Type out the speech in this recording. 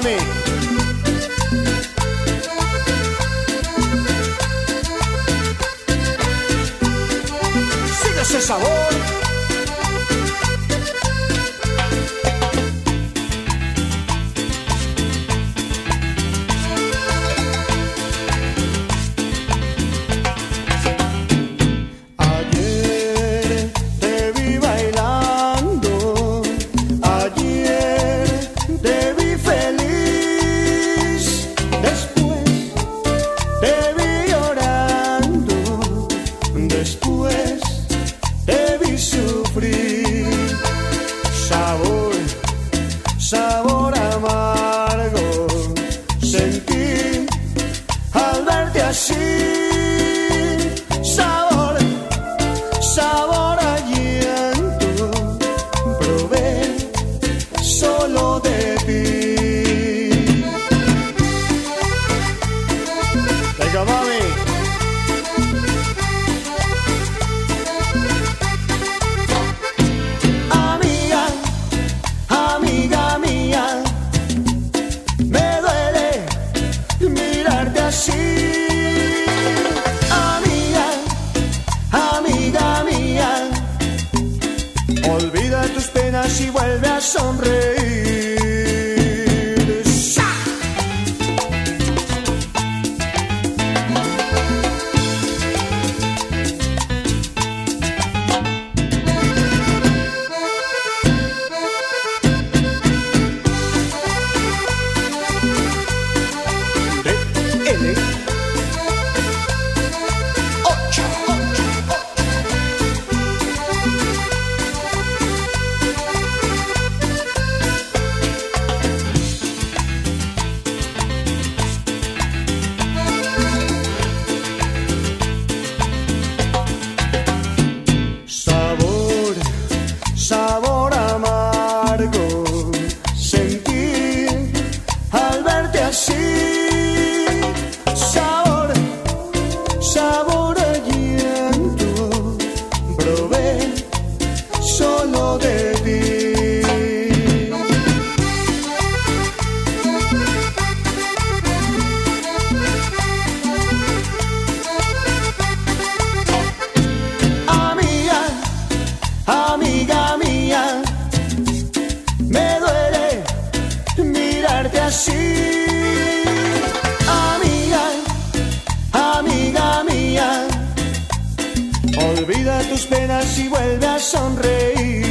mami. Sigue ese sabor. Después te vi sufrir, sabor, sabor amargo sentí al verte así, sabor, sabor a llanto probé solo de ti. Venga, mami. Olvida tus penas y vuelve a sonreír. ¡Sa! DL 8. Sabor amargo sentí al verte así, sabor, sabor a llanto probé solo de ti. Amiga mía, me duele mirarte así. Amiga, amiga mía, olvida tus penas y vuelve a sonreír.